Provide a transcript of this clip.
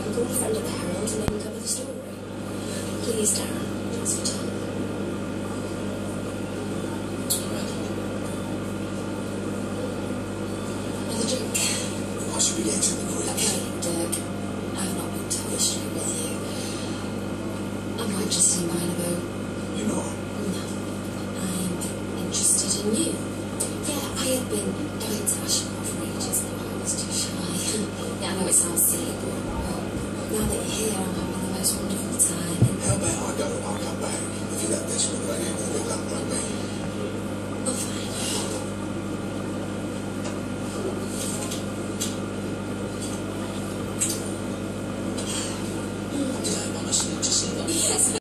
call a friend of Harold and then cover the story. Please, Darren, now's your time. Another drink? I should be getting to the quick. Okay, Dirk. I've not been totally straight with you. I'm not interested in buying a boat. You're not? No. I'm interested in you. Yeah, I had been dying to ask you for ages, but I was too shy. Yeah, I know it sounds silly, but now that you're here, I'm having the most wonderful time.